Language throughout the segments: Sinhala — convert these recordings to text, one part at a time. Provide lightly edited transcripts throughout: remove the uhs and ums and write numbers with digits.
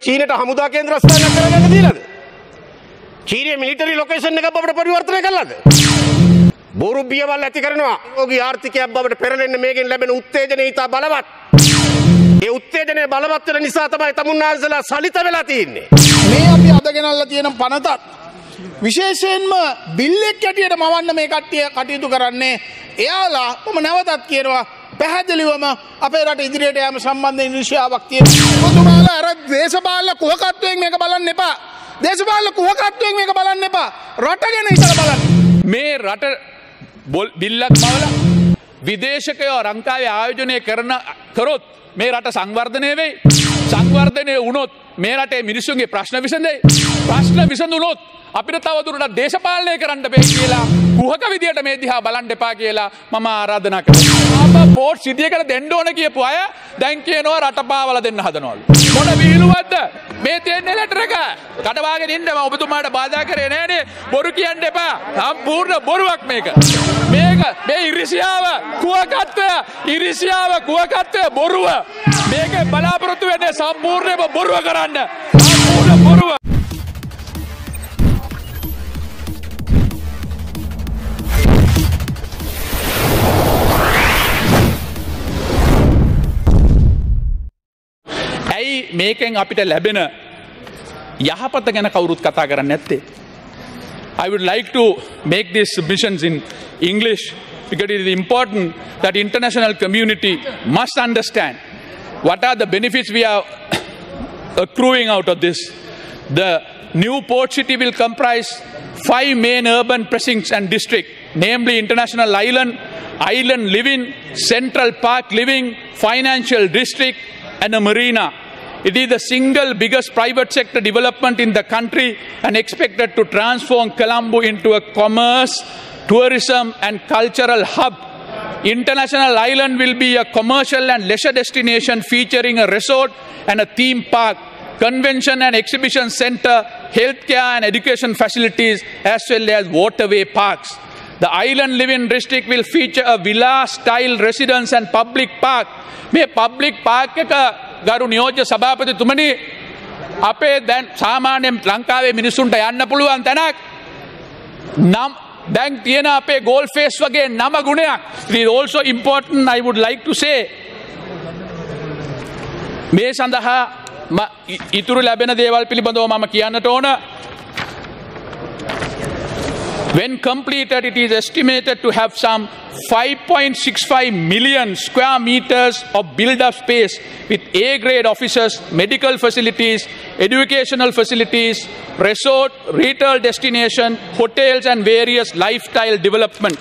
චීනට හමුදා කේන්ද්‍ර ස්ථානයක් කරගන්න දීලාද? චීනයේ මිලිටරි ලොකේෂන් එකක් බවට පරිවර්තනය කළාද? බොරු බියවල් ඇති කරනවා. ඔහුගේ ආර්ථිකයක් බවට පෙරලෙන්න මේකෙන් ලැබෙන උත්තේජනය ඉතා බලවත්. ඒ උත්තේජනය බලවත් වෙන නිසා තමයි තමුන්නාන්සලා සලිත වෙලා තියෙන්නේ. මේ අපි අද ගෙනල්ලා තියෙන පනතත් විශේෂයෙන්ම බිල්ලෙක් ඇටියට මවන්න මේ කට්ටිය කටයුතු කරන්නේ. එයාලා මම නැවතත් කියනවා පැහැදිලිවම අපේ රට ඉදිරියට යෑම සම්බන්ධයෙන් ඉරිසියාවක් තියෙනවා. ඔබතුමාලා අර දේශපාලන කුහකත්වයෙන් මේක බලන්න එපා. දේශපාලන කුහකත්වයෙන් මේක බලන්න එපා. රට ගැන ඉතල බලන්න. මේ රට බිල්ලක් මවලා විදේශකයෝ ලංකාවේ ආයෝජනය කරොත් මේ රට සංවර්ධනය වෙයි. සංවර්ධනය වුණොත් මේ රටේ මිනිස්සුන්ගේ ප්‍රශ්න විසඳෙයි. ප්‍රශ්න විසඳුනොත් අපිට තවදුරටත් දේශපාලනය කරන්න බෑ කියලා කුහක විදියට මේ දිහා බලන්න එපා කියලා මම ආරාධනා කරනවා. අප පෝට් සිටියකට දෙන්න ඕන කියපු අය දැන් කියනවා රට පාවලා දෙන්න හදනවලු. මොන විහිළුවක්ද මේ තියෙන්නේ ලෙටර් එක? කඩවාගෙන ඉන්න මම ඔබතුමාට බාධා කරේ නෑනේ. බොරු කියන්න එපා. සම්පූර්ණ බොරුවක් මේක. මේ ඉරිසියාව කුහකත්වය බොරුව. මේක බලාපොරොත්තු වෙන්නේ සම්පූර්ණයෙන්ම බොරුව කරන්න. සම්පූර්ණ බොරුව. ඇයි මේකෙන් අපිට ලැබෙන යහපත ගැන කවුරුත් කතා කරන්නේ නැත්තේ? I would like to make these submissions in English because it is important that international community must understand what are the benefits we are accruing out of this. The new port city will comprise 5 main urban precincts and districts, namely International Island, Island Living, Central Park Living, Financial District and a marina. It is the single biggest private sector development in the country and expected to transform Colombo into a commerce, tourism and cultural hub. International Island will be a commercial and leisure destination featuring a resort and a theme park, convention and exhibition center, healthcare and education facilities as well as waterway parks. The Island Living District will feature a villa-style residence and public park. මේ public park එක ගරු නියෝජ්‍ය සභාපතිතුමනි අපේ දැන් සාමාන්‍යයෙන් ලංකාවේ මිනිසුන්ට යන්න පුළුවන් තැනක් නම් දැන් තියෙන අපේ ගෝල් ෆේස් වගේ නම ගුණයක්. It is also important I would like to say මේ සඳහා ඉතුරු ලැබෙන දේවල් පිළිබඳව මම කියන්නට ඕන. When completed, it is estimated to have some 5.65 million square meters of build-up space with A-grade offices, medical facilities, educational facilities, resort, retail destination, hotels and various lifestyle development.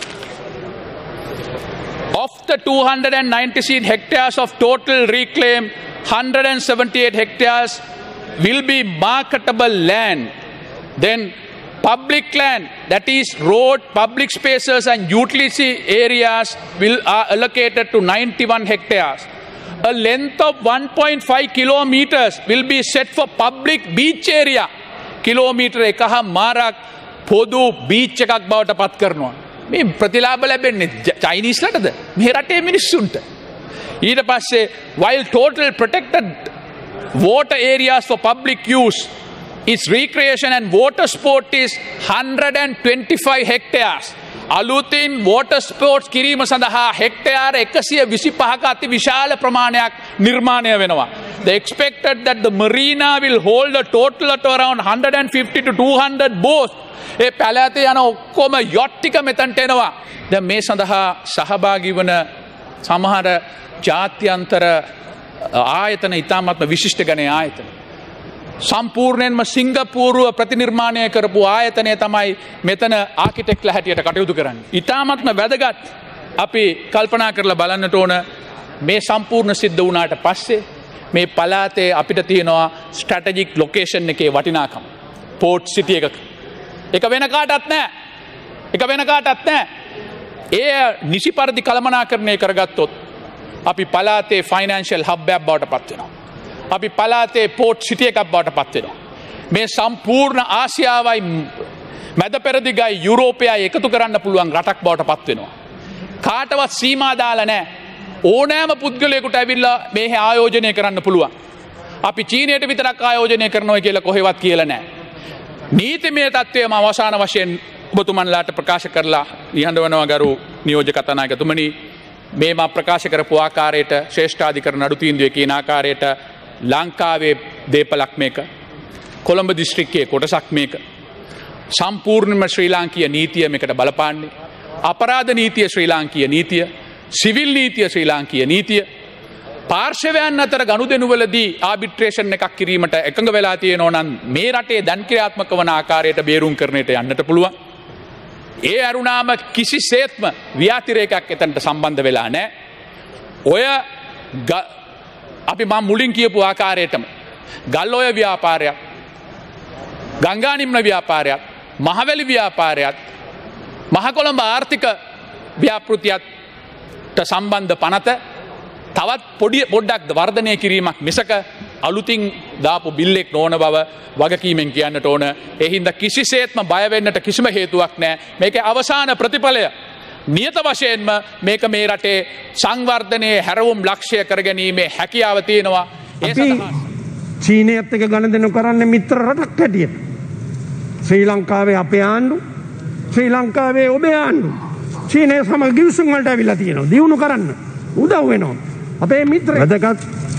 Of the 296 hectares of total reclaim, 178 hectares will be marketable land. Then public land, that is road, public spaces and utility areas are allocated to 91 hectares. A length of 1.5 kilometers will be set for public beach area. Kilometer ekaha marak podu beach එකක් බවට පත් කරනවා. මේ ප්‍රතිලාභ ලැබෙන්නේ චයිනීස් ලටද? මේ රටේ මිනිස්සුන්ට. ඊට පස්සේ while total protected water areas for public use, its recreation and water sport is 125 hectares. අලුතින් water sports කිරීම සඳහා හෙක්ටයාර 125ක අති විශාල ප්‍රමාණයක් නිර්මාණය වෙනවා. They expected that the marina will hold a total of around 150 to 200 boats. ඒ පැලෑතේ යන ඔක්කොම yacht ටික මෙතනට එනවා. දැන් මේ සඳහා සහභාගී වන සමහර ජාත්‍යන්තර ආයතන ඉතාමත්ම විශිෂ්ට ගණයේ ආයතන. සම්පූර්ණයෙන්ම සිංගප්පූරුව ප්‍රතිනිර්මාණය කරපු ආයතනය තමයි මෙතන ආකිටෙක්ලා හැටියට කටයුතු කරන්නේ. ඉතාමත්ම වැදගත් අපි කල්පනා කරලා බලන්නට ඕන මේ සම්පූර්ණ සිද්ධ වුණාට පස්සේ මේ පළාතේ අපිට තියෙනවා ස්ට්‍රැටජික් ලොකේෂන් එකේ වටිනාකම. පෝට් සිටි එකක. ඒක වෙන කාටවත් නැහැ. ඒ නිසි පරිදි කළමනාකරණය කරගත්තොත් අපි පළාතේ ෆයිනෑන්ෂල් හබ් එකක් බවට පත් වෙනවා. අපි පළාතේ පෝට් සිටි එකක් බවට පත් වෙනවා. මේ සම්පූර්ණ ආසියාවයි මැද පෙරදිගයි යුරෝපයයි එකතු කරන්න පුළුවන් රටක් බවට පත් වෙනවා. කාටවත් සීමා දාලා නැහැ. ඕනෑම පුද්ගලයෙකුට ඇවිල්ලා මේ ආයෝජනය කරන්න පුළුවන්. අපි චීනයට විතරක් ආයෝජනය කරනවා කියලා කොහෙවත් කියලා නැහැ. නීතිමය තත්ත්වයම අවසාන වශයෙන් ඔබතුමන්ලාට ප්‍රකාශ කරලා නිහඬවනවා ගරු නියෝජක කතානායකතුමනි. මේ මා ප්‍රකාශ කරපු ආකාරයට ශ්‍රේෂ්ඨාධිකරණ නඩු තීන්දුවේ කියන ආකාරයට ලංකාවේ දේපලක් මේක. කොළඹ දිස්ත්‍රික්කයේ කොටසක් මේක. සම්පූර්ණයෙන්ම ශ්‍රී ලාංකීය නීතිය මේකට බලපාන්නේ. අපරාධ නීතිය ශ්‍රී ලාංකීය නීතිය, සිවිල් නීතිය ශ්‍රී ලාංකීය නීතිය. පාර්ශවයන් අතර ගනුදෙනුවලදී ආබිට්‍රේෂන් එකක් කිරීමට එකඟ වෙලා තියෙනවා නම් මේ රටේ දැන් ක්‍රියාත්මක වන ආකාරයට බේරුම් කරන්නට යන්නට පුළුවන්. ඒ අරුණාම කිසිසේත්ම ව්‍යාතිරේකයක් එතනට සම්බන්ධ වෙලා නැහැ. ඔය අපි මම මුලින් කියපු ආකාරයටම ගල්ඔය ව්‍යාපාරයක්, ගංගානිම්න ව්‍යාපාරයක්, මහවැලි ව්‍යාපාරයක්, මහකොළඹ ආර්ථික ව්‍යාපෘතියට සම්බන්ධ පනත තවත් පොඩ්ඩක් වර්ධනය කිරීමක් මිසක අලුතින් දාපු බිල්ලෙක් නොවන බව වගකීමෙන් කියන්නට ඕන. එහින්ද කිසිසේත්ම බය වෙන්නට කිසිම හේතුවක් නැහැ. මේකේ අවසාන ප්‍රතිඵලය නියත වශයෙන්ම මේක මේ රටේ සංවර්ධනයේ හැරවුම් ලක්ෂ්‍ය කරගැනීමේ හැකියාව තියෙනවා. ඒ සඳහා චීනයත් එක්ක ගනුදෙනු කරන්නේ මිත්‍ර රටක් හැටියට. ශ්‍රී ලංකාවේ අපේ ආණ්ඩු, ශ්‍රී ලංකාවේ ඔබේ ආණ්ඩු චීනය සමග ගිවිසුම් වලට ඇවිල්ලා තියෙනවා. දියුණු කරන්න උදව් වෙනවා. අපේ මිත්‍ර වැදගත්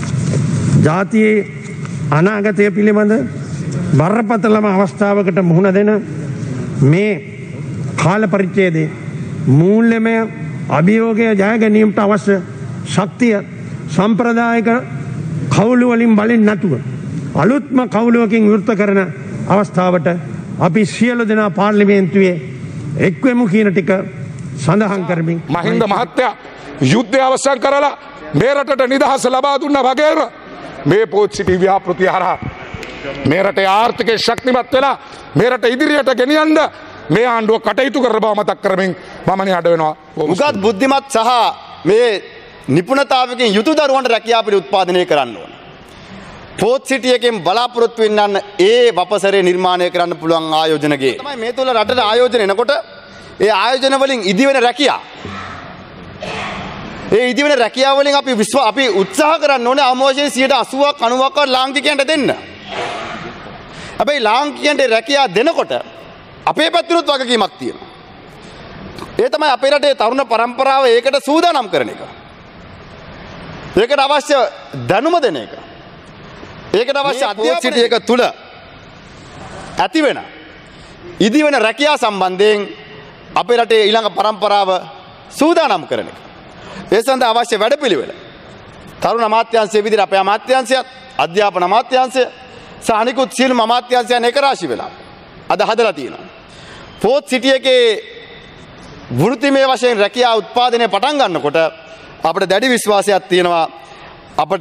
ජාතියේ අනාගතය පිළිබඳ බරපතලම අවස්ථාවකට මුහුණ දෙන මේ කාල පරිච්ඡේදයේ මූල්‍යමය අභියෝගය ජය ගැනීමට අවශ්‍ය ශක්තිය සම්ප්‍රදායික කවුළු වලින් බලෙන් නැතුව අලුත්ම කවුළුවකින් වෘත කරන අවස්ථාවට අපි සියලු දෙනා පාර්ලිමේන්තුවේ එක්වෙමු කියන ටික සඳහන් කරමින් මහින්ද මහත්තයා යුද්ධය අවසන් කරලා මේ රටට නිදහස ලබා දුන්නා වගේම මේ පොත් සිටි ව්‍යාපෘතිය හරහා මේ රටේ ආර්ථිකය ශක්තිමත් වෙලා මේ රට ඉදිරියට ගෙනියන්න මේ ආණ්ඩුව කටයුතු කරන බව මතක් කරමින් මම නිහඬ වෙනවා. උගත් බුද්ධිමත් සහ මේ නිපුණතාවකින් යුතු දරුවන්ට රැකියාව පිළි උත්පාදනය කරන්න ඕන. පොත් සිටියකින් බලාපොරොත්තු වෙන්නන් ඒ වපසරේ නිර්මාණය කරන්න පුළුවන් ආයෝජනගේ තමයි මේ තුල රටට ආයෝජන එනකොට ඒ ආයෝජන වලින් ඉදිවෙන රැකියාව. ඒ ඉදිවෙන රැකියාව වලින් අපි උත්සාහ කරන්න ඕනේ අමෝෂයෙන් 80ක් 90ක් ලාංකිකයන්ට දෙන්න. හැබැයි ලාංකිකයන්ට රැකියාව දෙනකොට අපේ පැත්තෙනුත් වගකීමක් තියෙනවා. ඒ තමයි අපේ රටේ තරුණ පරම්පරාව ඒකට සූදානම් කරන එක. ඒකට අවශ්‍ය දැනුම දෙන එක. ඒකට අවශ්‍ය අධ්‍යාපනය එක තුල ඇති වෙන ඉදිවෙන රැකියාව සම්බන්ධයෙන් අපේ රටේ ඊළඟ පරම්පරාව සූදානම් කරන එක. ඒ සඳහා අවශ්‍ය වැඩපිළිවෙල තරුණ අමාත්‍යාංශයේ විදිහට අපේ අමාත්‍යාංශයත් අධ්‍යාපන අමාත්‍යාංශය සහ අනිකුත් සියලුම අමාත්‍යාංශයන් එක රාශි වෙලා අද හදලා තියෙනවා. පොත් සිටියකේ වෘත්තිමය වශයෙන් රැකියාව උත්පාදනය පටන් ගන්නකොට අපිට දැඩි විශ්වාසයක් තියෙනවා අපිට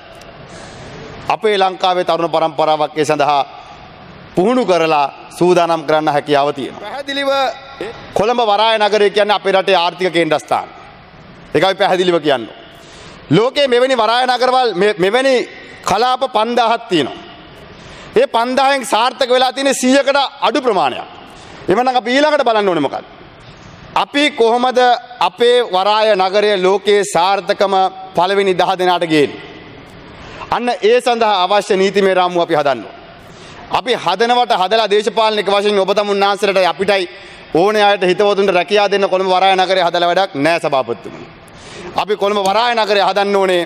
අපේ ලංකාවේ තරුණ පරම්පරාවක් ඒ සඳහා පුහුණු කරලා සූදානම් කරන්න හැකියාව තියෙනවා. පැහැදිලිව කොළඹ වරාය නගරය කියන්නේ අපේ රටේ ආර්ථික කේන්ද්‍රස්ථාන. ඒකයි පැහැදිලිව කියන්නේ. ලෝකයේ මෙවැනි වරාය නගරවල් මෙවැනි කලාප 5000ක් තියෙනවා. ඒ 5000න් සාර්ථක වෙලා තියෙන 100කට අඩු ප්‍රමාණයක්. එවනම් අපි ඊළඟට බලන්න ඕනේ මොකක්ද? අපි කොහොමද අපේ වරාය නගරය ලෝකයේ සාර්ථකම පළවෙනි 10 දෙනාට ගේන්නේ? අන්න ඒ සඳහා අවශ්‍ය නීතිමය රාමුව අපි හදන්න ඕනේ. අපි හදනවට හදලා දේශපාලනික වශයෙන් ඔබ තමුන්නාන්සලට අපිටයි ඕනේ අයට හිතවතුන්ට රැකියාව දෙන්න කොළඹ වරාය නගරය හදලා වැඩක් නැහැ සභාපතිතුමනි. අපි කොළඹ වරාය නගරය හදන්න ඕනේ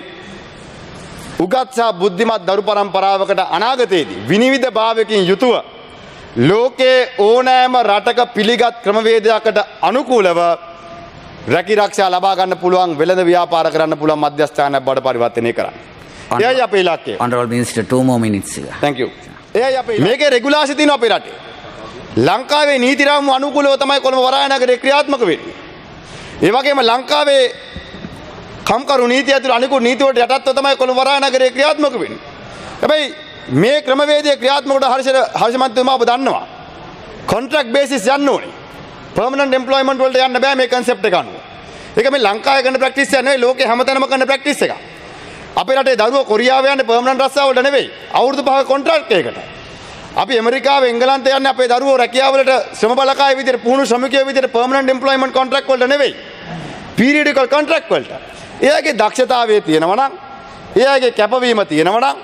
උගත් සහ බුද්ධිමත් දරු පරම්පරාවකට අනාගතයේදී විනිවිද භාවයකින් යුතුව ලෝකයේ ඕනෑම රටක පිළිගත් ක්‍රමවේදයකට අනුකූලව රැකිරක්ෂා ලබා ගන්න පුළුවන් වෙළඳ ව්‍යාපාර කරන්න පුළුවන් මධ්‍යස්ථානයක් බවට පරිවර්තනය කරන්න. එයයි අපේ ඉලක්කය. Honorable Minister, 2 more minutes. Thank you. එයයි අපේ මේකේ රෙගුලාසි තියෙනවා අපේ රටේ. ලංකාවේ නීති රාමුව අනුකූලව තමයි කොළඹ වරාය නගරේ ක්‍රියාත්මක වෙන්නේ. ඒ වගේම ලංකාවේ කම්කරු නීතිය ඇතුළු අනිකුත් නීති වලට යටත්ව තමයි කොළඹ වරාය නගරේ ක්‍රියාත්මක වෙන්නේ. හැබැයි මේ ක්‍රමවේදයේ ක්‍රියාත්මකට හර්ෂ මන්ත්‍රීතුමා ඔබ දන්නවා. කොන්ට්‍රැක්ට් බේසිස් යන්න ඕනේ. පර්මනන්ට් එම්ප්ලොයිමන්ට් වලට යන්න බෑ මේ කන්සෙප්ට් එක අනුව. ඒක මේ ලංකාවේ කරන ප්‍රැක්ටිස් එක නෙවෙයි ලෝකේ හැමතැනම කරන ප්‍රැක්ටිස් එකක්. අපේ රටේ දරුවෝ කොරියාව යන්නේ පර්මනන්ට් රස්සාව වලට නෙවෙයි. අවුරුදු 5ක කොන්ට්‍රැක්ට් එකකට. අපි ඇමරිකාවේ එංගලන්තේ යන්නේ අපේ දරුවෝ රැකියාව වලට ශ්‍රම බලකාය විදිහට පුහුණු ශ්‍රමිකයෝ විදිහට පර්මනන්ට් එම්ප්ලොයිමන්ට් කොන්ට්‍රැක්ට් වලට නෙවෙයි. පීරියඩිකල් කොන්ට්‍රැක්ට් වලට. එයාගේ දක්ෂතාවය තියෙනවා නම් එයාගේ කැපවීම තියෙනවා නම්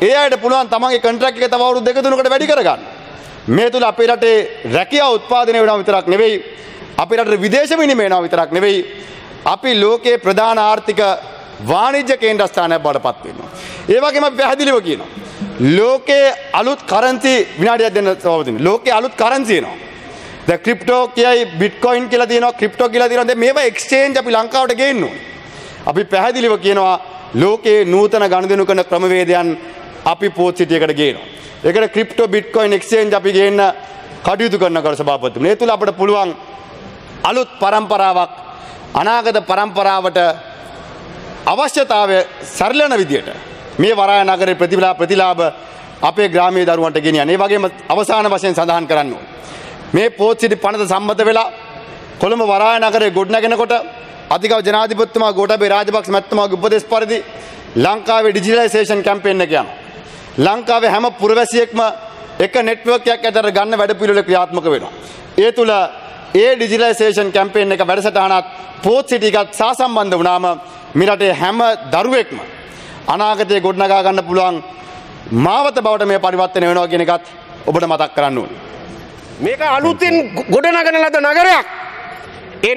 ඒ අයට පුළුවන් තමන්ගේ කොන්ට්‍රැක්ට් එක තව අවුරුදු 2-3කට වැඩි කරගන්න. මේ තුල අපේ රටේ රැකියාව උත්පාදනය වෙනවා විතරක් නෙවෙයි, අපේ රටේ විදේශ විනිමය වෙනවා විතරක් නෙවෙයි, අපි ලෝකයේ ප්‍රධාන ආර්ථික වාණිජ්‍ය කේන්ද්‍රස්ථානයක් බවට පත් වෙනවා. ඒ වගේම අපි පැහැදිලිව කියනවා ලෝකයේ අලුත් කරන්සි විනාඩියක් දෙන්න සමවදින්න. ලෝකයේ අලුත් කරන්සි එනවා. දැන් ක්‍රිප්ටෝ කියයි බිට්කොයින් කියලා තියෙනවා, ක්‍රිප්ටෝ කියලා තියෙනවා. දැන් මේවා එක්ස්චේන්ජ් අපි ලංකාවට ගේන්න ඕනේ. අපි පැහැදිලිව කියනවා ලෝකයේ නූතන ගනුදෙනු කරන ක්‍රමවේදයන් අපි පෝත් සිටියකට ගේනවා. ඒකට ක්‍රිප්ටෝ බිට්කොයින් එක්ස්චේන්ජ් අපි ගේන්න කටයුතු කරනකොට සභාපතිතුමනි ඒ තුල අපිට පුළුවන් අලුත් පරම්පරාවක් අනාගත පරම්පරාවට අවශ්‍යතාවය සරිලන විදියට මේ වරාය නගරේ ප්‍රතිලාභ අපේ ග්‍රාමීය දරුවන්ට ගෙනියන්න. ඒ වගේම අවසාන වශයෙන් සඳහන් කරන්න ඕනේ. මේ පෝත් සිටි පනත සම්මත වෙලා කොළඹ වරාය නගරේ ගොඩනැගෙනකොට අධිකව ජනාධිපතිතුමා ගෝඨාභය රාජපක්ෂ මැතිතුමාගේ උපදෙස් පරිදි ලංකාවේ ඩිජිටලයිසේෂන් කැම්පේන් එක යනවා. ලංකාවේ හැම පුරවැසියෙක්ම එක නෙට්වර්ක් එකක් ඇතර ගන්න වැඩපිළිවෙල ක්‍රියාත්මක වෙනවා. ඒ තුල ඒ ඩිජිටලයිසේෂන් කැම්පේන් එක වැඩසටහනත් පෝත් සිටි එකත් සාසම්බන්ධ වුණාම මේ රටේ හැම දරුවෙක්ම අනාගතයේ ගොඩනගා ගන්න පුළුවන් මාවත බවට මේ පරිවර්තනය වෙනවා කියන එකත් ඔබට මතක් කරන්න ඕනේ. මේක අලුතින් ගොඩනගන ලද නගරයක්. ඒ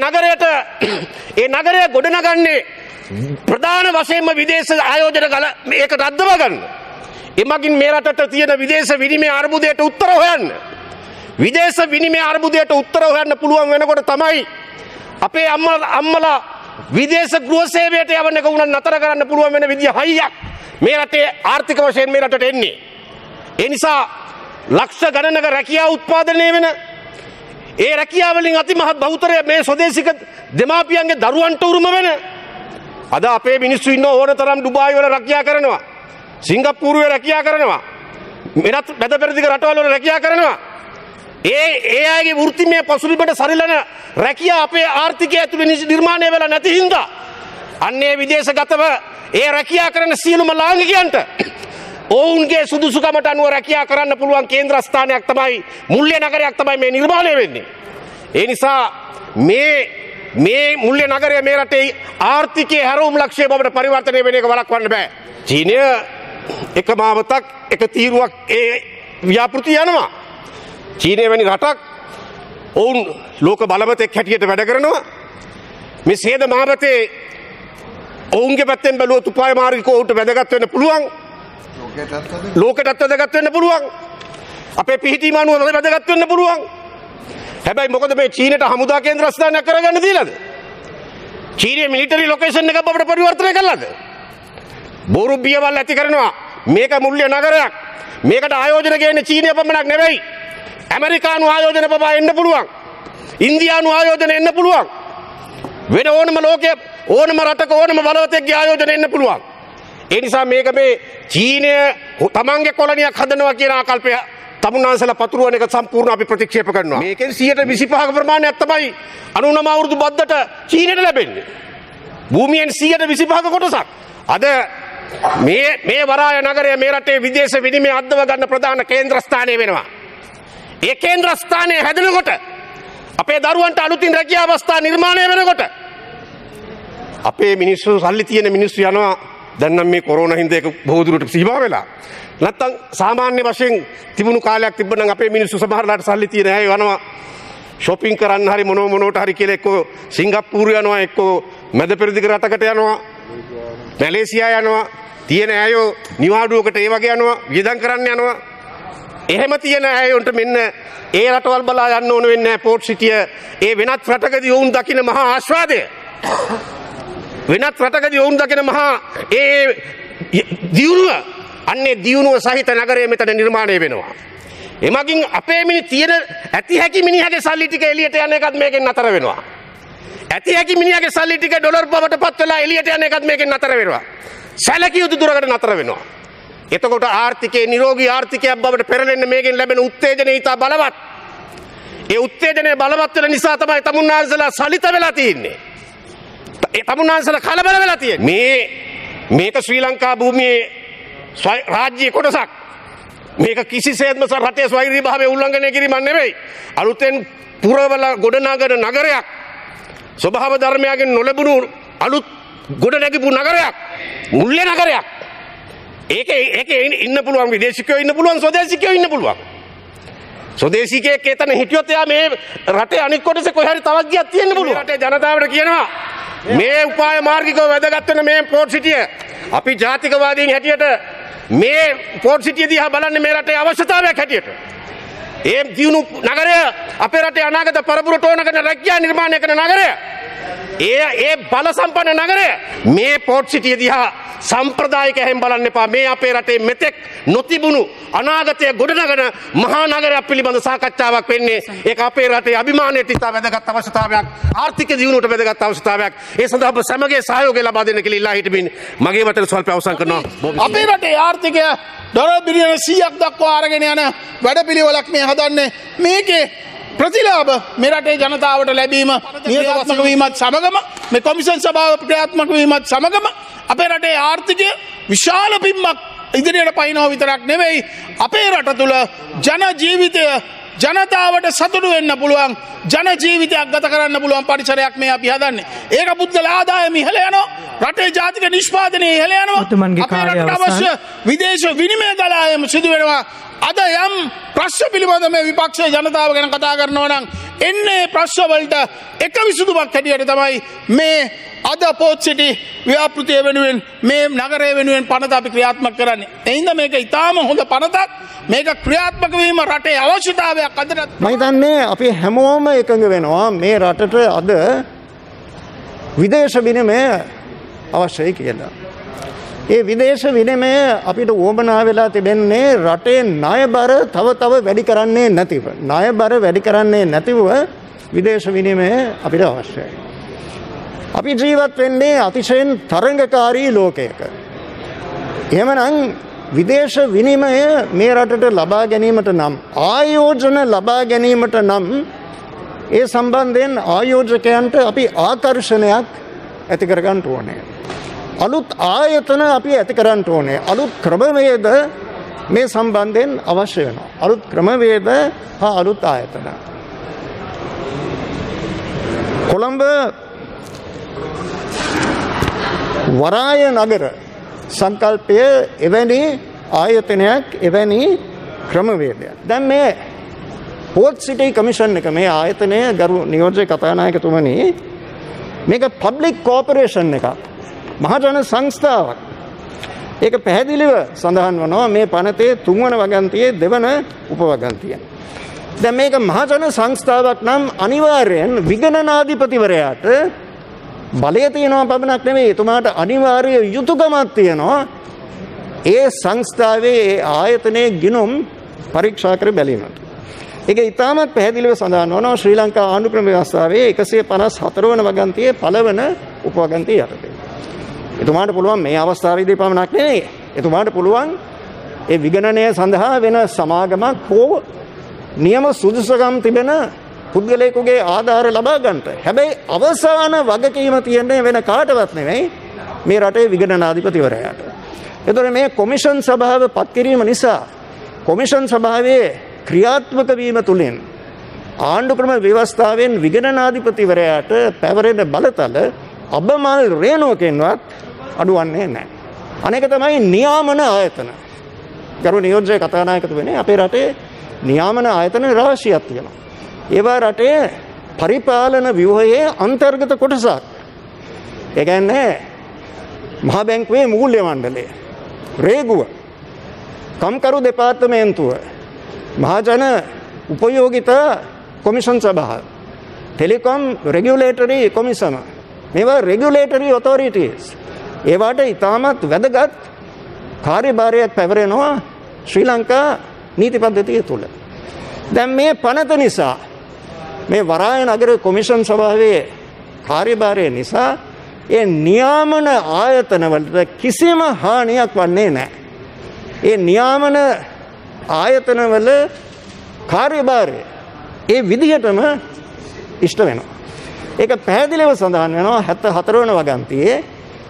නගරය ගොඩනගන්නේ ප්‍රධාන වශයෙන්ම විදේශ ආයෝජන ඒකට අද්දව ගන්න. එමගින් මේ රටට තියෙන විදේශ විනිමය අර්බුදයට උත්තර හොයන්න. විදේශ විනිමය අර්බුදයට උත්තර හොයන්න පුළුවන් වෙනකොට තමයි අපේ අම්මලා විදේශ ගෘහ සේවයට යවන්න එක උනත් නතර කරන්න පුළුවන් වෙන විදිය හයියක් මේ රටේ ආර්ථික වශයෙන් මේ රටට එන්නේ. ඒ නිසා ලක්ෂ ගණනක රැකියාව උත්පාදනය වෙන ඒ රැකියාව වලින් අතිමහත් බහුතරය මේ ස්වදේශික දෙමාපියන්ගේ දරුවන්ට උරුම වෙන අද අපේ මිනිස්සු ඉන්න ඕන තරම් ඩුබායි වල රැකියාව කරනවා, සිංගප්පූරුවේ රැකියාව කරනවා, මෙරට මැද පෙරදිග රටවල් වල රැකියාව කරනවා. ඒ අයගේ වෘත්තිමය පසුබිමට සරිලන රැකියාව අපේ ආර්ථිකය ඇතුළේ නිර්මාණය වෙලා නැති හින්දා අන්නේ විදේශගතව ඒ රැකියාව කරන සියලුම ලාංකිකයන්ට ඔවුන්ගේ සුදුසුකමට අනුව රැකියාව කරන්න පුළුවන් කේන්ද්‍රස්ථානයක් තමයි මුල්‍ය නගරයක් තමයි මේ නිර්මාණය වෙන්නේ. ඒ නිසා මේ මුල්‍ය නගරය මේ රටේ ආර්ථිකයේ හැරවුම් ලක්ෂ්‍ය බවට පරිවර්තනය වෙන එක වළක්වන්න බෑ. චීනය එක මාවතක් එක තීරුවක් ඒ ව්‍යාපෘති යනවා. චීනය වැනි රටක් ඔවුන් ලෝක බලවතෙක් හැටියට වැඩ කරනවා. මේ සේද මාවතේ ඔවුන්ගේ පැත්තෙන් බැලුවොත් උපාය මාර්ගික ඔවුන්ට වැදගත් වෙන්න පුළුවන්. ලෝකෙටත් වැදගත් වෙන්න පුළුවන්. අපේ පිහිටීම අනුව වැදගත් වෙන්න පුළුවන්. හැබැයි මොකද මේ චීනයට හමුදා කේන්ද්‍රස්ථානයක් කරගන්න දීලාද? චීනයේ මිලිටරි ලොකේෂන් එකක් අපිට පරිවර්තනය කළාද? බෝරු බියවල් ඇති කරනවා. මේක මුල්‍ය නගරයක්. මේකට ආයෝජන ගේන්නේ චීනය පමණක් නෙවෙයි. ඇමරිකානු ආයෝජන පවා එන්න පුළුවන්. ඉන්දියානු ආයෝජන එන්න පුළුවන්. වෙන ඕනම ලෝකයේ ඕනම රටක ඕනම බලවතෙක්ගේ ආයෝජන එන්න පුළුවන්. ඒ නිසා මේක මේ චීනය තමන්ගේ කොලනියක් හදනවා කියන ආකල්පය තමුන්නාන්සලා පතුරවන එක සම්පූර්ණ අපි ප්‍රතික්ෂේප කරනවා. මේකෙන් 125ක ප්‍රමාණයක් තමයි 99 අවුරුදු බද්දට චීනයට ලැබෙන්නේ. භූමියෙන් 125ක කොටසක්. අද මේ වරාය නගරය මේ රටේ විදේශ විනිමය අද්දව ගන්න ප්‍රධාන කේන්ද්‍රස්ථානය වෙනවා. ඒ කේන්ද්‍රස්ථානය හැදෙනකොට අපේ දරුවන්ට අලුතින් රැකියාව අවස්ථා නිර්මාණය වෙනකොට අපේ මිනිස්සු සල්ලි තියෙන මිනිස්සු යනවා. දැන් නම් මේ කොරෝනා හින්දා ඒක බොහෝ දුරට සීමා වෙලා. නැත්තම් සාමාන්‍ය වශයෙන් තිබුණු කාලයක් තිබ්බනම් අපේ මිනිස්සු සමහරලාට සල්ලි තියෙන අය යනවා shopping කරන්න හරි මොනවට හරි කියලා එක්කෝ සිංගප්පූරු යනවා, එක්කෝ මැද පෙරදිග රටකට යනවා, මැලේසියා යනවා. තියෙන අයෝ නිවාඩුවකට ඒ වගේ යනවා, වියදම් කරන්න යනවා. එහෙම තියෙන අයොන්ට මෙන්න ඒ රටවල් බලා යන්න ඕන වෙන්නේ නැහැ. පෝට් සිටිය ඒ වෙනත් රටකදී වුන් දකින්න මහා ආස්වාදය, වෙනත් රටකදී වුන් දකින මහා ඒ දියුණුව, අන්නේ දියුණුව සහිත නගරය මෙතන නිර්මාණය වෙනවා. එමගින් අපේ තියෙන ඇති හැකි මිනිහගේ සල්ලි ටික එළියට යන එකත් මේකෙන් නතර වෙනවා. ඇති හැකි මිනිහගේ සල්ලි ටික ඩොලර් බවට පත් වෙලා එළියට යන එකත් මේකෙන් නතර වෙනවා. සැලකිය යුතු දුරකට නතර වෙනවා. එතකොට ආර්ථිකයේ නිරෝගී ආර්ථිකයක් බවට පෙරලෙන්න මේකෙන් ලැබෙන උත්තේජනය ඉතා බලවත්. ඒ උත්තේජනය බලවත් වෙන නිසා තමයි තමුන්නාන්සලා සලිත වෙලා තියෙන්නේ. තමුන්නාන්සලා කලබල වෙලා තියෙන්නේ. මේක ශ්‍රී ලංකා භූමියේ රාජ්‍ය කොටසක්. මේක කිසිසේත්ම රටේ ස්වෛරී භාවය උල්ලංඝනය කිරීමක් නෙවෙයි. අලුතෙන් පුරවල ගොඩනගන නගරයක්. ස්වභාව ධර්මයෙන් නොලැබුණු අලුත් ගොඩනැගිපු නගරයක්. මුල්‍ය නගරයක්. ඒක ඉන්න පුළුවන් විදේශිකයෝ ඉන්න පුළුවන් ස්වදේශිකයෝ ඉන්න පුළුවන්. ස්වදේශිකයෙක් එතන හිටියොත් එයා මේ රටේ අනික් කොටසේ කොහේ හරි තවත් ගියක් තියෙන්න පුළුවන්. රටේ ජනතාවට කියනවා මේ උපාය මාර්ගිකව වැදගත් වෙන මේ පෝට් සිටිය අපි ජාතිකවාදීන් හැටියට මේ පෝට් සිටිය දිහා බලන්නේ මේ රටේ අවශ්‍යතාවයක් හැටියට. ඒ දියුණු නගරය අපේ රටේ අනාගත පරපුරට ඕන කරන රැකියා නිර්මාණය කරන නගරය. ඒ බල සම්පන්න නගරය මේ පෝට් සිටිය දිහා සම්ප්‍රදායික හැම බලන්න එපා. මේ අපේ රටේ මෙතෙක් නොතිබුණු අනාගතය ගොඩනගන මහා නගරයක් පිළිබඳ සාකච්ඡාවක් වෙන්නේ. ඒක අපේ රටේ අභිමානයට ඉතා වැදගත් අවශ්‍යතාවයක්, ආර්ථික දියුණුවට වැදගත් අවශ්‍යතාවයක්. ඒ සඳහා ඔබ සමගයේ සහයෝගය ලබා දෙන්න කියලා ඉල්ලා හිටමින් මගේ වටේ ස්වල්ප අවසන් කරනවා. අපේ රටේ ආර්ථිකය ඩොලර් බිලියන 100ක් දක්වා අරගෙන යන වැඩපිළිවෙලක් මේ හදන්නේ. මේකේ ප්‍රතිලාභ මේ රටේ ජනතාවට ලැබීම නියතාත්මක වීමත් සමගම මේ කොමිෂන් සභාව ක්‍රියාත්මක වීමත් සමගම අපේ රටේ ආර්ථිකය විශාල පිම්මක් ඉදිරියට පයින්නවා විතරක් නෙවෙයි අපේ රට තුළ ජන ජීවිතය ජනතාවට සතුටු වෙන්න පුළුවන් ජන ජීවිතයක් ගත කරන්න පුළුවන් පරිසරයක් මේ අපි හදන්නේ. ඒක පුද්ගල ආදායම ඉහළ යනවා. රටේ ජාතික නිෂ්පාදනය ඉහළ යනවා. අපේ රටට අවශ්‍ය විදේශ විනිමය ගලායම සිදු වෙනවා. අද යම් ප්‍රශ්න පිළිබඳ මේ විපක්ෂයේ ජනතාව ගැන කතා කරනවා නම් එන්නේ ප්‍රශ්න වලට එක විසඳුමක් හැටියට තමයි මේ අද පෝට් සිටි ව්‍යාපෘතිය වෙනුවෙන් මේ නගරය වෙනුවෙන් පනත අපි ක්‍රියාත්මක කරන්නේ. එයින්ද මේක ඊටාම හොඳ පනතක්. මේක ක්‍රියාත්මක වීම රටේ අවශ්‍යතාවයක් අදට. මම හිතන්නේ අපි හැමෝම එකඟ වෙනවා මේ රටට අද විදේශ විනිමය අවශ්‍යයි කියලා. ඒ විදේශ විනිමය අපිට උවමනා වෙලා තිබෙන්නේ රටේ ණයබර තව වැඩි කරන්නේ නැතිව. ණයබර වැඩි කරන්නේ නැතිව විදේශ විනිමය අපිට අවශ්‍යයි. අපි ජීවත් වෙන්නේ අතිශයින් තරංගකාරී ලෝකයක. එහෙමනම් විදේශ විනිමය මේ රටට ලබා ගැනීමට නම් ආයෝජන ලබා ගැනීමට නම් ඒ සම්බන්ධයෙන් ආයෝජකයන්ට අපි ආකර්ෂණයක් ඇති කරගන්න ඕනේ. අලුත් ආයතන අපි ඇති කරන්න ඕනේ. අලුත් ක්‍රමවේද මේ සම්බන්ධයෙන් අවශ්‍ය වෙනවා. අලුත් ක්‍රමවේද හා අලුත් ආයතන. කොළඹ වරාය නගර සංකල්පය එවැනි ආයතනයක් එවැනි ක්‍රමවේදයක්. දැන් මේ පෝට් සිටි කමිෂන් එක මේ ආයතනය ගරු නියෝජ්‍ය කතානායකතුමනි මේක පබ්ලික් කෝපරේෂන් එකක්. මහජන සංස්ථාවක්. ඒක පැහැදිලිව සඳහන් වනවා මේ පනතේ 3 වන වගන්තියේ 2 වන උපවගන්තිය. දැන් මේක මහජන සංස්ථාවක් නම් අනිවාර්යෙන් විගණනාධිපතිවරයාට බලය තියෙනවා පමණක් නෙවෙයි එතුමාට අනිවාර්ය යුතුයකමක් තියෙනවා ඒ සංස්ථාවේ ඒ ආයතනයේ ගිණුම් පරීක්ෂා කර බැලීමට. ඒක ඉතාමත් පැහැදිලිව සඳහන් වනවා ශ්‍රී ලංකා ආණ්ඩු ක්‍රම ව්‍යවස්ථාවේ 154 වන වගන්තියේ 1 වන උපවගන්තිය යටතේ. එතුමාට පුළුවන් මේ අවස්ථාවේදී පමණක් නෙවෙයි එතුමාට පුළුවන් ඒ විගණනය සඳහා වෙන සමාගමක් හෝ නියම සුදුසුකම් තිබෙන පුද්ගලයෙකුගේ ආධාර ලබා ගන්නට. හැබැයි අවසාන වගකීම තියෙන්නේ වෙන කාටවත් නෙවෙයි මේ රටේ විගණනාධිපතිවරයාට. එතකොට මේ කොමිෂන් සභාව පත් කිරීම නිසා කොමිෂන් සභාවේ ක්‍රියාත්මක වීම තුලින් ආණ්ඩු ක්‍රම ව්‍යවස්ථාවෙන් විගණනාධිපතිවරයාට පැවරෙන බලතල අබමල් රේණුවකින්වත් අඩුවන්නේ නැහැ. අනේක තමයි නියාමන ආයතන. ගරු නියෝජ්‍ය කතානායකතුමනි අපේ රටේ නියාමන ආයතන රාශියක් තියෙනවා. ඒවා රටේ පරිපාලන ව්‍යුහයේ අන්තර්ගත කොටසක්. ඒ කියන්නේ මහා බැංකුවේ මූල්‍ය මණ්ඩලය, රේගුව, කම්කරු දෙපාර්තමේන්තුව, මහජන උපයෝගිතා කොමිෂන් සභාව, ටෙලිකොම් රෙගියුලේටරි කොමිසම, මේවා රෙගියුලේටරි ඔතොරිටිස්. ඒවට ඉතාමත් වැදගත් කාර්යභාරයක් පැවරෙනවා ශ්‍රී ලංකා නීති පද්ධතිය තුළ. දැන් මේ පනත නිසා මේ වරාය නගර කොමිෂන් සභාවේ කාර්යභාරය නිසා ඒ නියාමන ආයතනවලට කිසිම හානියක් වන්නේ නැහැ. ඒ නියාමන ආයතනවල කාර්යභාරය ඒ විදිහටම ඉෂ්ට වෙනවා. ඒක පැහැදිලිව සඳහන් වෙනවා 74 වන වගන්තියේ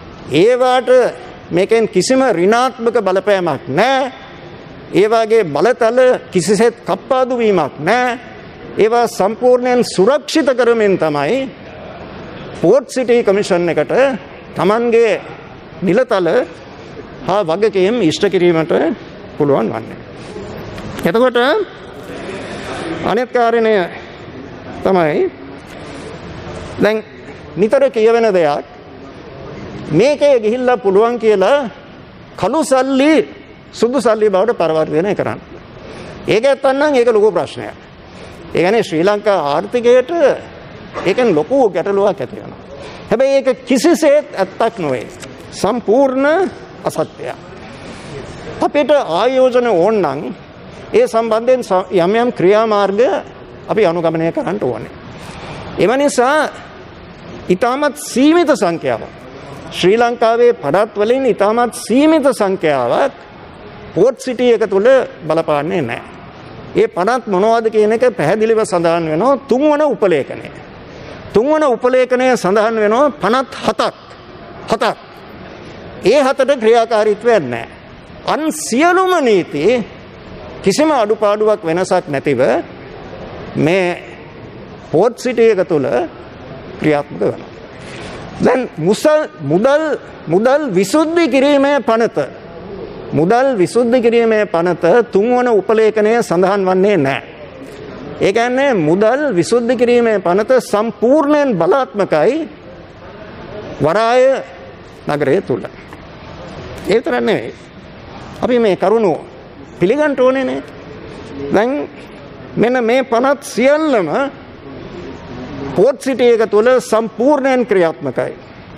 ඒවාට මේකෙන් කිසිම ඍණාත්මක බලපෑමක් නැහැ. ඒ වගේ බලතල කිසිසේත් කප්පාදු වීමක් නැහැ. ඒවා සම්පූර්ණයෙන් සුරක්ෂිත කරමින් තමයි පෝට් සිටි කමිෂන් එකට Tamanගේ නිලතල හා වගකීම් ඉෂ්ට කිරීමට පුළුවන් වන්නේ. එතකොට අනෙක් කාරණය තමයි දැන් නිතර කියවෙන දෙයක් මේකේ ගිහිල්ලා පුළුවන් කියලා කළු සල්ලි සුදු සල්ලි බවට පරිවර්තනය කරන්න. ඒක නැත්නම් ඒක ලොකු ප්‍රශ්නයක්. ඒ කියන්නේ ශ්‍රී ලංකා ආර්ථිකයට ඒකෙන් ලොකු ගැටලුවක් ඇති වෙනවා. හැබැයි ඒක කිසිසේත් ඇත්තක් නෙවෙයි. සම්පූර්ණ අසත්‍යයක්. අපිට ආයෝජන ඕන නම් ඒ සම්බන්ධයෙන් යම් යම් ක්‍රියාමාර්ග අපි අනුගමනය කරන්න ඕනේ. එම නිසා ඊටමත් සීමිත සංඛ්‍යාවක් ශ්‍රී ලංකාවේ පඩත් වලින් ඊටමත් සීමිත සංඛ්‍යාවක් පෝට් සිටි එක තුල බලපාන්නේ නැහැ. ඒ පඩත් මොනවද කියන එක පැහැදිලිව සඳහන් වෙනවා තුන්වන උපලේඛනයේ. තුන්වන උපලේඛනයේ සඳහන් වෙනවා 57ක්. ඒ හතට ක්‍රියාකාරීත්වයක් නැහැ. අන් සියලුම නීති කිසිම අඩුපාඩුවක් වෙනසක් නැතිව මේ පෝට් සිටි එක තුල ක්‍රියාත්මක වෙනවා. දැන් මුදල් විසුද්ධි කිරීමේ පනත තුන්වන උපලේඛනයේ සඳහන් වන්නේ නැහැ. ඒ කියන්නේ මුදල් විසුද්ධි කිරීමේ පනත සම්පූර්ණයෙන් බලාත්මකයි වරාය නගරය තුල. ඒ විතර නෙවෙයි. අපි මේ කරුණු පිළිගන්න ඕනේ නේ. දැන් මෙන්න මේ පනත් සියල්ලම පෝට් සිටි එක තුල සම්පූර්ණයෙන් ක්‍රියාත්මකයි.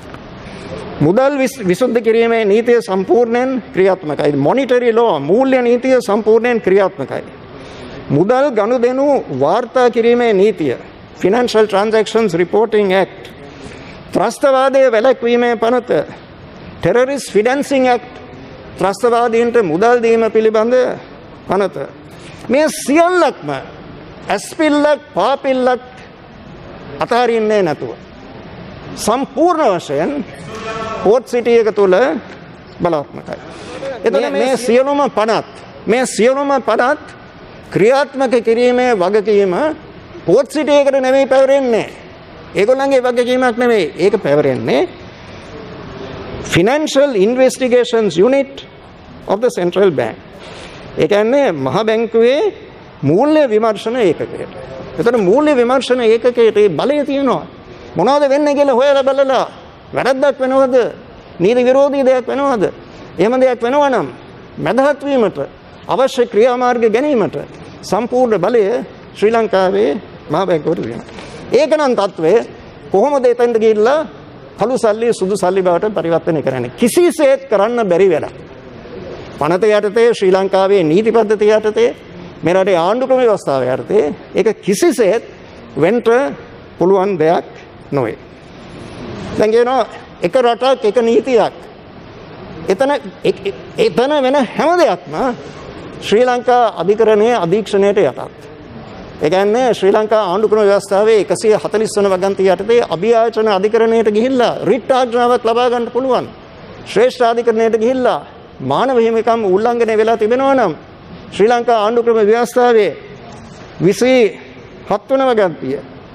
මුදල් විසුද්ධි කිරීමේ නීතිය සම්පූර්ණයෙන් ක්‍රියාත්මකයි. මොනිටරි ලෝ මූල්‍ය නීතිය සම්පූර්ණයෙන් ක්‍රියාත්මකයි. මුදල් ගනුදෙනු වාර්තා කිරීමේ නීතිය Financial Transactions Reporting Act, ත්‍රස්තවාදයේ වැළැක්වීමේ පනත Terrorist Financing Act, ත්‍රස්තවාදීන්ට මුදල් දීම පිළිබඳ පනත. මේ සියල්ලක්ම ඇස්පිල්ලක් පාපිල්ලක් අතහරින්නේ නැතුව සම්පූර්ණ වශයෙන් පෝට් සිටි එක තුල බලාත්මකයි. එතකොට මේ සියලුම පනත් ක්‍රියාත්මක කිරීමේ වගකීම පෝට් සිටි එකට නෙමෙයි පැවරෙන්නේ. ඒගොල්ලන්ගේ වගකීමක් නෙමෙයි. ඒක පැවරෙන්නේ Financial Investigations Unit of the Central Bank. ඒ කියන්නේ මහ බැංකුවේ මූල්‍ය විමර්ශන ඒකකයට. එතන මූල්‍ය විමර්ශන ඒකකයට බලය තියෙනවා. මොනවද වෙන්නේ කියලා හොයලා බලලා වැරද්දක් වෙනවද? නීති විරෝධී දෙයක් වෙනවද? එහෙම දෙයක් වෙනවා නම් මැදහත් වීමට අවශ්‍ය ක්‍රියාමාර්ග ගැනීමට සම්පූර්ණ බලය ශ්‍රී ලංකාවේ මහ බැංකුවට තියෙනවා. ඒක නම් තත්ත්වය කොහොමද එතෙන්ට ගිහිල්ලා කළු සල්ලි සුදු සල්ලි බවට පරිවර්තනය කරන්නේ? කිසිසේත් කරන්න බැරි වැඩක්. පනත යටතේ ශ්‍රී ලංකාවේ නීති පද්ධතිය යටතේ මේ රටේ ආණ්ඩු ක්‍රම ව්‍යවස්ථාව යටතේ ඒක කිසිසේත් වෙන්න පුළුවන් දෙයක් නොවේ. දැන් කියනවා එක රටක් එක නීතියක්. එතන වෙන හැම දෙයක්ම ශ්‍රී ලංකා අධිකරණයේ අධීක්ෂණයට යටත්. ඒ කියන්නේ ශ්‍රී ලංකා ආණ්ඩු ක්‍රම ව්‍යවස්ථාවේ 140 වන වගන්තිය යටතේ අභියාචන අධිකරණයට ගිහිල්ලා රිට් ආඥාවක් ලබා ගන්න පුළුවන්. ශ්‍රේෂ්ඨ අධිකරණයට ගිහිල්ලා මානව හිමිකම් උල්ලංඝනය වෙලා තිබෙනවා නම් ශ්‍රී ලංකා ආණ්ඩු ක්‍රම ව්‍යවස්ථාවේ 27 වන වගන්තිය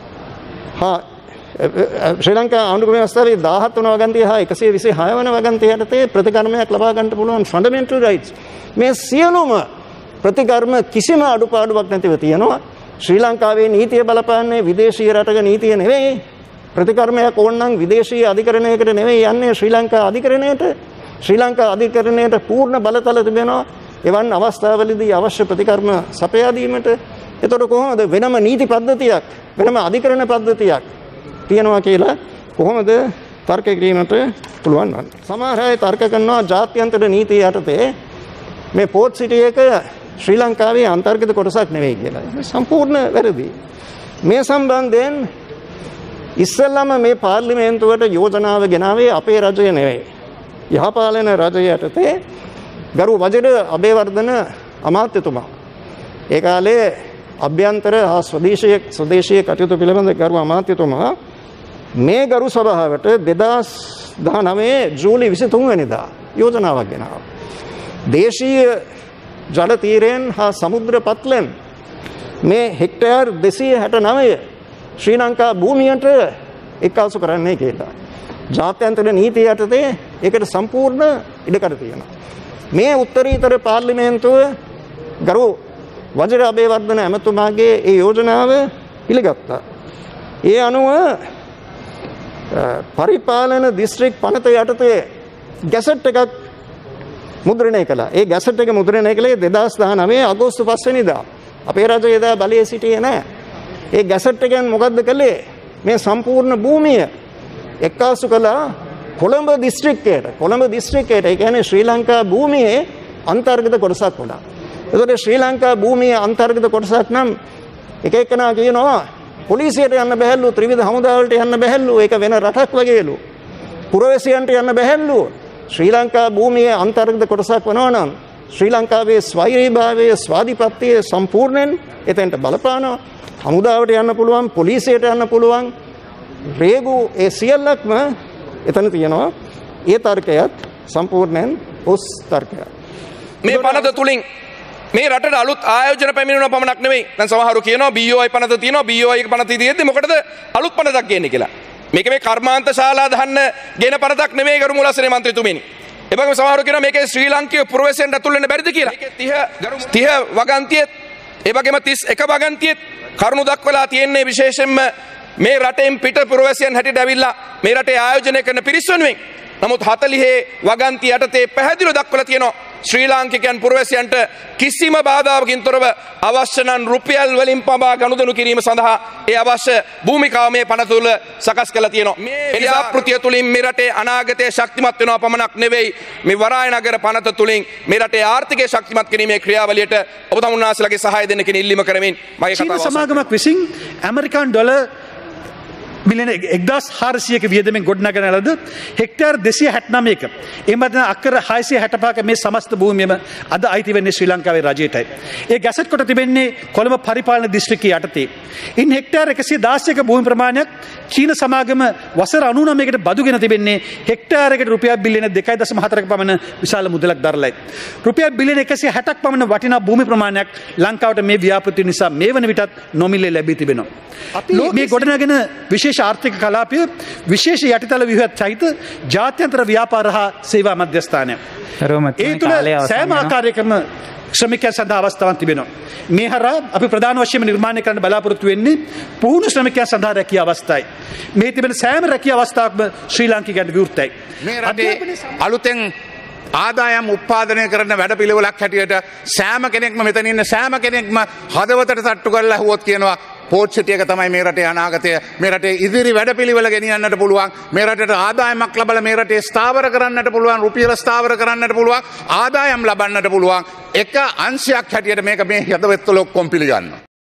ශ්‍රී ලංකා ආණ්ඩු ක්‍රම ව්‍යවස්ථාවේ 17 වන වගන්තිය හා 126 වන වගන්තිය යටතේ ප්‍රතිකර්මයක් ලබා ගන්න පුළුවන් ෆන්ඩමෙන්ටල් රයිට්ස්. මේ සියලුම ප්‍රතිකර්ම කිසිම අඩුපාඩුවක් නැතිව තියෙනවා. ශ්‍රී ලංකාවේ නීතිය බලපාන්නේ විදේශීය රටක නීතිය නෙවෙයි. ප්‍රතිකර්මයක් ඕන නම් විදේශීය අධිකරණයකට නෙවෙයි යන්නේ ශ්‍රී ලංකා අධිකරණයට. ශ්‍රී ලංකා අධිකරණයට පූර්ණ බලතල තිබෙනවා එවන් අවස්ථාවලදී අවශ්‍ය ප්‍රතිකර්ම සපයා දීමට. එතකොට කොහොමද වෙනම නීති පද්ධතියක් වෙනම අධිකරණ පද්ධතියක් තියෙනවා කියලා කොහොමද තර්ක කිරීමට පුළුවන් වන්නේ? සමහර අය තර්ක කරනවා ජාත්‍යන්තර නීතිය යටතේ මේ පෝට් සිටි එක ශ්‍රී ලංකාවේ අන්තර්ගත කොටසක් නෙවෙයි කියලා. සම්පූර්ණ වැරදි. මේ සම්බන්ධයෙන් ඉස්සෙල්ලාම මේ පාර්ලිමේන්තුවට යෝජනාව ගෙනාවේ අපේ රජය නෙවෙයි. යහපාලන රජය යටතේ ගරු වජිර අබේවර්ධන අමාත්‍යතුමා. ඒ කාලේ අභ්‍යන්තර හා ස්වදේශීය කටයුතු පිළිබඳ ගරු අමාත්‍යතුමා මේ ගරු සභාවට 2019 ජූලි 23 වෙනිදා යෝජනාවක් ගෙනාවා. දේශීය ජල තීරයෙන් හා සමුද්‍ර පත්ලෙන් මේ හෙක්ටයාර් 269 ශ්‍රී ලංකා භූමියට එක්කාසු කරන්නේ කියලා. ජාත්‍යන්තර නීතිය යටතේ ඒකට සම්පූර්ණ ඉඩකඩ තියෙනවා. මේ උත්තරීතර පාර්ලිමේන්තුව ගරු වජිර අබේවර්ධන ඇමතුමාගේ ඒ යෝජනාව පිළිගත්තා. ඒ අනුව පරිපාලන දිස්ත්‍රික් පනත යටතේ ගැසට් එකක් මුද්‍රණය කළා. ඒ ගැසට් එක මුද්‍රණය කළේ 2019 අගෝස්තු 5 වෙනිදා. අපේ රජය එදා බලයේ සිටියේ නැහැ. ඒ ගැසට් එකෙන් මොකද්ද කළේ? මේ සම්පූර්ණ භූමිය එක්කාසු කළා කොළඹ දිස්ත්‍රික්කයට. කොළඹ දිස්ත්‍රික්කයට ඒ කියන්නේ ශ්‍රී ලංකා භූමියේ අන්තර්ගත කොටසක් වුණා. ඒතකොට ශ්‍රී ලංකා භූමියේ අන්තර්ගත කොටසක් නම් එක එකනා කියනවා පොලිසියට යන්න බැහැලු, ත්‍රිවිධ හමුදාවලට යන්න බැහැලු, ඒක වෙන රටක් වගේලු. පුරවැසියන්ට යන්න බැහැලු. ශ්‍රී ලංකා භූමියේ අන්තර්ගත කොටසක් වෙනවා නම් ශ්‍රී ලංකාවේ ස්වෛරීභාවයේ ස්වාධිපත්‍යයේ සම්පූර්ණයෙන් එතෙන්ට බලපානවා. හමුදාවට යන්න පුළුවන්, පොලිසියට යන්න පුළුවන්. රේගු ඒ සියල්ලක්ම එතන තියෙනවා. ඒ තර්කයත් සම්පූර්ණයෙන් ඔස් තර්කයක්. මේ පනත තුලින් මේ රටට අලුත් ආයෝජන පැමිණෙනවා පමණක් නෙවෙයි. දැන් සමහරව කියනවා BOI පනත තියෙනවා, BOI එක පනත තියෙද්දි මොකටද අලුත් පනතක් ගේන්නේ කියලා. මේක මේ කර්මාන්ත ශාලා දහන්න ගෙන පනතක් නෙවෙයි ගරු මුලස්සනේ මන්ත්‍රීතුමනි. ඒ වගේම සමහරව කියනවා මේකේ ශ්‍රී ලාංකීය පුරවැසියන්ට ඇතුල් වෙන්න බැරිද කියලා. මේකේ 30 වගන්තියෙත් ඒ වගේම 31 වගන්තියෙත් කරුණු දක්වලා තියෙන්නේ විශේෂයෙන්ම මේ රටෙන් පිට පුරවැසියන් හැටියට ඇවිල්ලා මේ රටේ ආයෝජනය කරන පිරිස් වෙනුවෙන්. නමුත් 40 වගන්ති යටතේ පැහැදිලිව දක්වලා තියෙනවා ශ්‍රී ලාංකිකයන් පුරවැසියන්ට කිසිම බාධාවකින් තොරව අවශ්‍ය නම් රුපියල් වලින් පමා ගනුදෙනු කිරීම සඳහා ඒ අවශ්‍ය භූමිකාව මේ පනත තුළ සකස් කරලා තියෙනවා. මේ ව්‍යාපෘතිය තුලින් මේ රටේ අනාගතය ශක්තිමත් වෙනවා පමණක් නෙවෙයි මේ වරාය නගර පනත තුලින් මේ රටේ ආර්ථිකය ශක්තිමත් කිරීමේ ක්‍රියාවලියට ඔබ තමුන්නාසලගේ සහාය දෙන්න කියන ඉල්ලීම කරමින් මගේ කතාව සමාගමක් විසින් ඇමරිකානු ඩොලර් මිලියන 1400ක වියදමෙන් ගොඩනගන ලද හෙක්ටාර් 269ක එමෙන්න අක්කර 665ක මේ සමස්ත භූමියම අද අයිති වෙන්නේ ශ්‍රී ලංකාවේ රජයටයි. ඒ ගැසට් කොට තිබෙන්නේ කොළඹ පරිපාලන දිස්ත්‍රික්කයේ යටතේ. ඉන් හෙක්ටාර් 116ක භූමි ප්‍රමාණයක් චීන සමාගම වසර 99කට බදුගෙන තිබෙන්නේ හෙක්ටාරයකට රුපියල් බිලියන 2.4ක පමණ විශාල මුදලක් දරලයි. රුපියල් බිලියන 160ක් පමණ වටිනා භූමි ප්‍රමාණයක් ලංකාවට මේ ව්‍යාපෘතිය නිසා මේ වන විටත් නොමිලේ ලැබී තිබෙනවා. මේ ගොඩනගෙන විශේෂ ආර්ථික කලාපය විශේෂ යටිතල ව්‍යුහත් සහිත ජාත්‍යන්තර ව්‍යාපාර හා සේවා මධ්‍යස්ථානය. ඒ තුළ සෑම ආකාරයකම ශ්‍රමිකයන් සඳහා අවස්ථාවක් තිබෙනවා. මේ හරහා අපි ප්‍රධාන වශයෙන්ම නිර්මාණය කරන්න බලාපොරොත්තු වෙන්නේ පුහුණු ශ්‍රමිකයන් සඳහා රැකියා අවස්ථායි. මේ තිබෙන සෑම රැකියා අවස්ථාවක්ම ශ්‍රී ලාංකිකයන්ට විවෘතයි. මේ රටේ අලුතෙන් ආදායම් උත්පාදනය කරන වැඩපිළිවෙලක් හැටියට සෑම කෙනෙක්ම මෙතන ඉන්න සෑම කෙනෙක්ම හදවතට තට්ටු කරලා හුවොත් කියනවා පෝට් සිටියක තමයි මේ රටේ අනාගතය, මේ රටේ ඉදිරි වැඩපිළිවෙල ගෙනියන්නට පුළුවන්, මේ රටට ආදායමක් ලබලා මේ රටේ ස්ථාවර කරන්නට පුළුවන්, රුපියල ස්ථාවර කරන්නට පුළුවන්, ආදායම් ලබන්නට පුළුවන් එක අංශයක් හැටියට මේක මේ හදවතවල ඔක්කොම පිළිගන්නවා.